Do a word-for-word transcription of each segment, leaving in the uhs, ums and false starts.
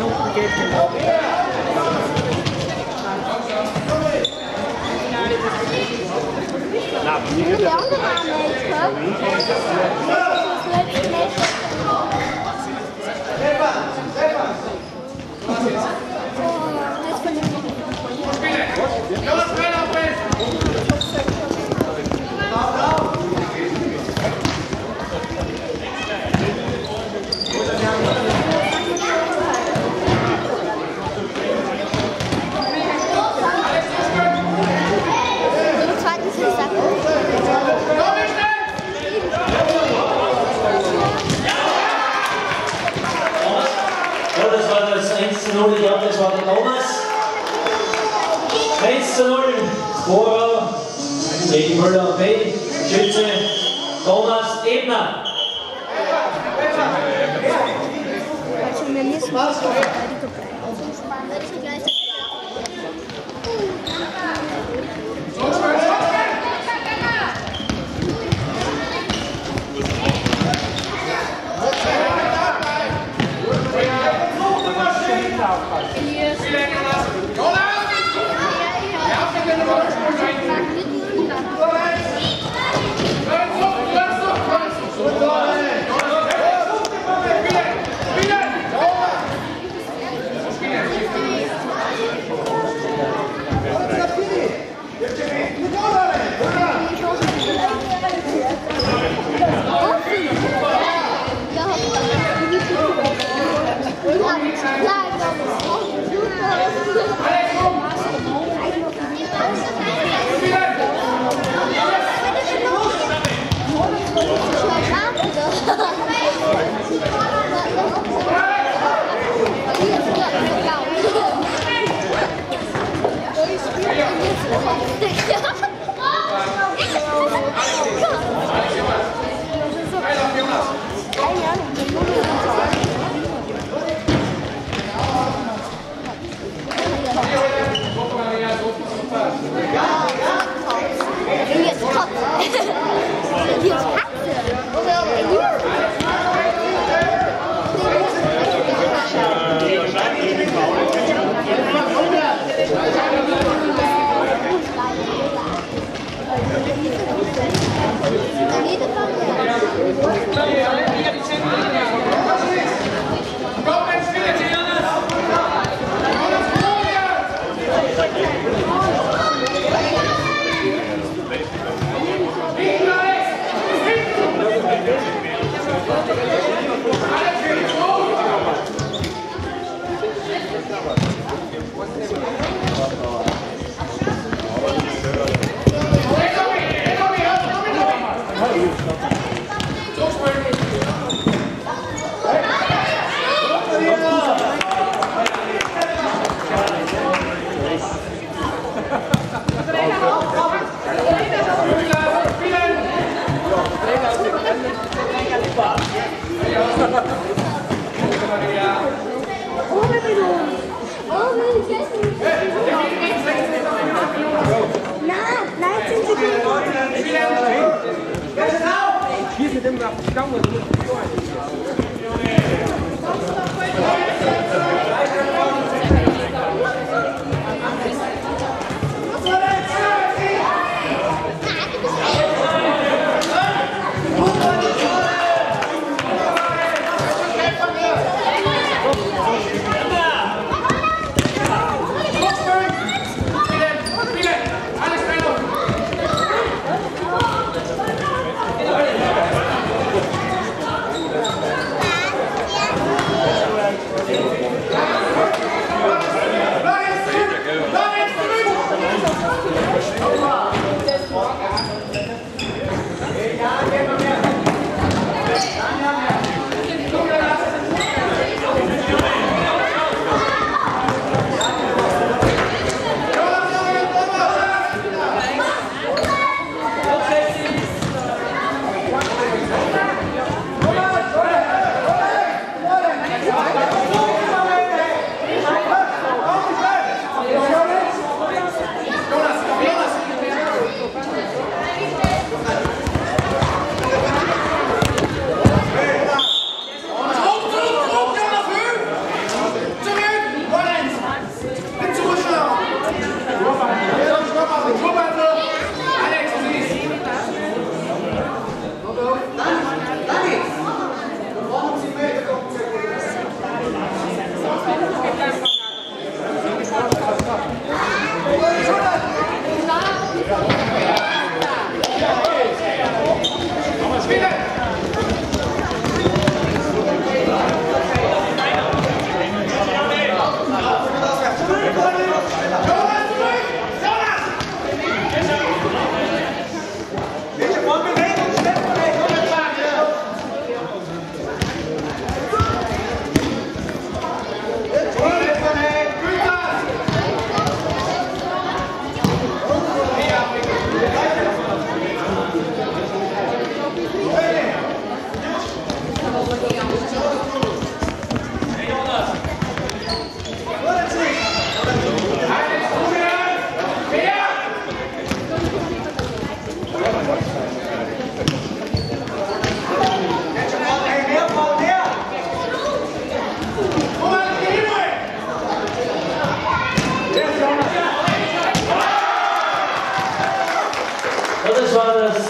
Minuten geht, genau. Na, wie geht das? Ich glaube, das war der Thomas. eins zu null, Scorer gegen Müller B. Schütze Thomas Ebner.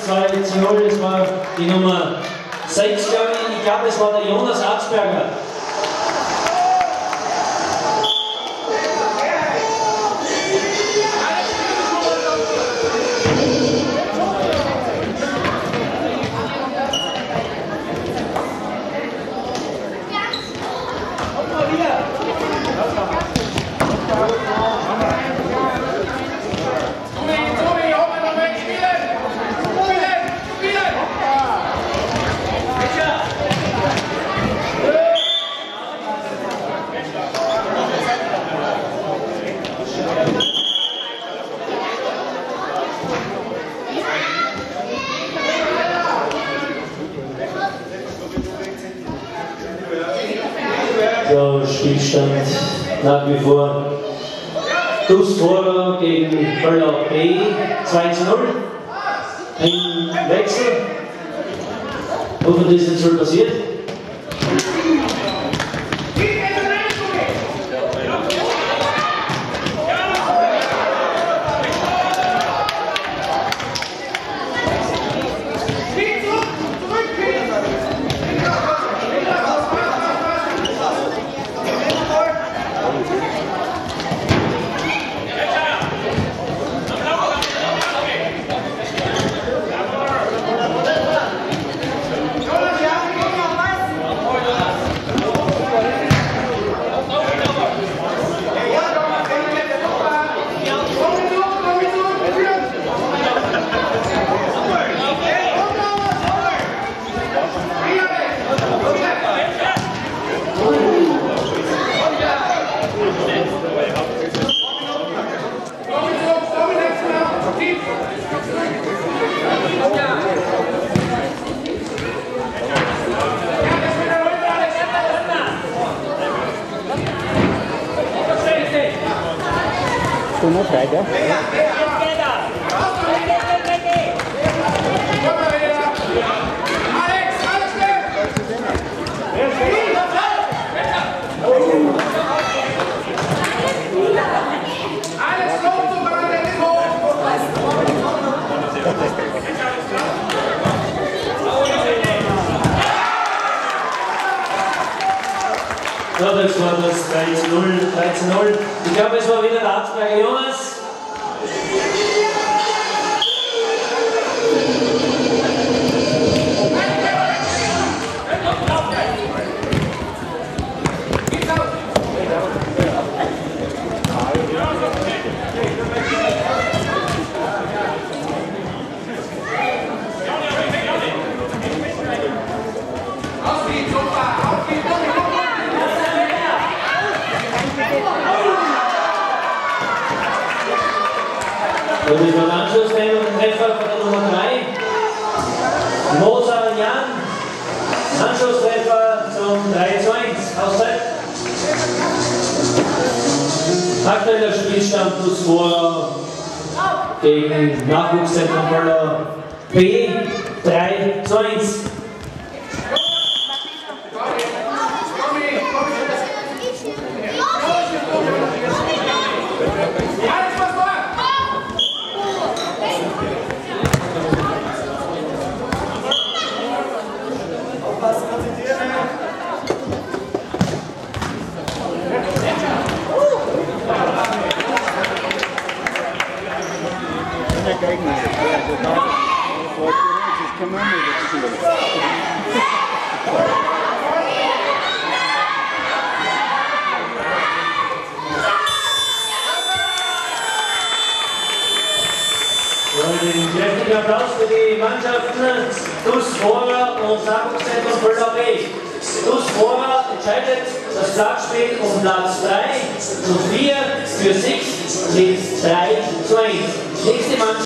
zwei zu null, das war die Nummer sechs, glaube ich. Ich glaube, das war der Jonas Arzberger. So, Spielstand nach wie vor Dus Vorder gegen Böller B, zwei zu null. Ein Wechsel. Hoffentlich ist jetzt schon passiert. Du noch frei, gell? Ja, das war das drei zu null, drei zu null. Ich glaube, es war wieder der Arzberger Jonas. Und ich war Anschluss nehmen und Treffer von der Nummer drei. Moser Jan. Anschlusstreffer zum drei zu eins. Auszeit. Aktueller Spielstand Dus Vorder gegen Nachwuchszentrum Böller B. drei zu eins. Gegner. Also da das kann man nicht. Einen kräftigen Applaus für die Mannschaften Dus Vorder und Nachwuchszentrum Böller B. Dus Vorder entscheidet das Platzspiel um Platz drei zu vier für sich mit drei zu eins. Nächste Mannschaft.